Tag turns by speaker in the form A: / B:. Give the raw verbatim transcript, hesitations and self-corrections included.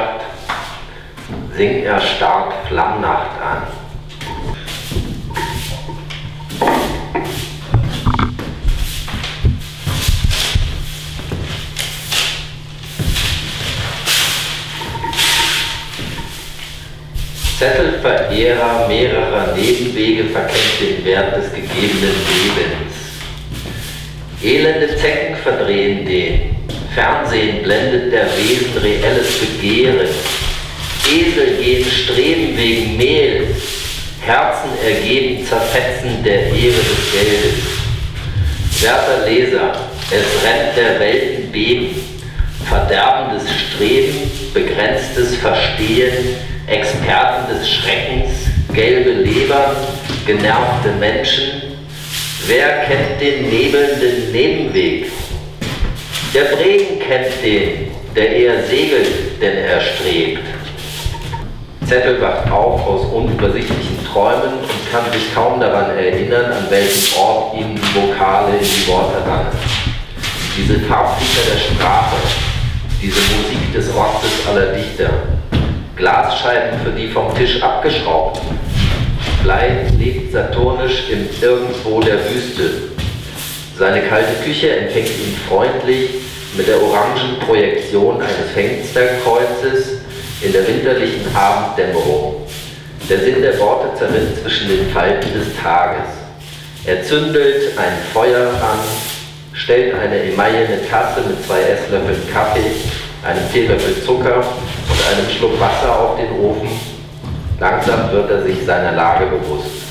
A: Ortschaft singt er stark Flammnacht an. Zettelverehrer mehrerer Nebenwege verkennt den Wert des gegebenen Lebens. Elende Zecken verdrehen den, Fernsehen blendet der Wesen reelles Begehren. Esel gehen streben wegen Mehl, Herzen ergeben zerfetzen der Ehre des Geldes. Werter Leser, es rennt der Welten Beben, verderbendes Streben, begrenztes Verstehen, Experten des Schreckens, gelbe Lebern, genervte Menschen. Wer kennt den nebelnden Nebenweg? Der Bregen kennt den, der eher segelt, denn er strebt. Zettel wacht auf aus unübersichtlichen Träumen und kann sich kaum daran erinnern, an welchem Ort ihm die Vokale in die Worte rannen. Diese Farbflitter der Sprache, diese Musik des Ortes aller Dichter, Glasscheiben für die vom Tisch abgeschraubten. Blei lebt saturnisch im Irgendwo der Wüste. Seine kalte Küche empfängt ihn freundlich mit der orangen Projektion eines Fensterkreuzes in der winterlichen Abenddämmerung. Der Sinn der Worte zerrinnt zwischen den Falten des Tages. Er zündelt ein Feuer an, stellt eine emaillene Tasse mit zwei Esslöffeln Kaffee, einem Teelöffel Zucker und einem Schluck Wasser auf den Ofen. Langsam wird er sich seiner Lage bewusst.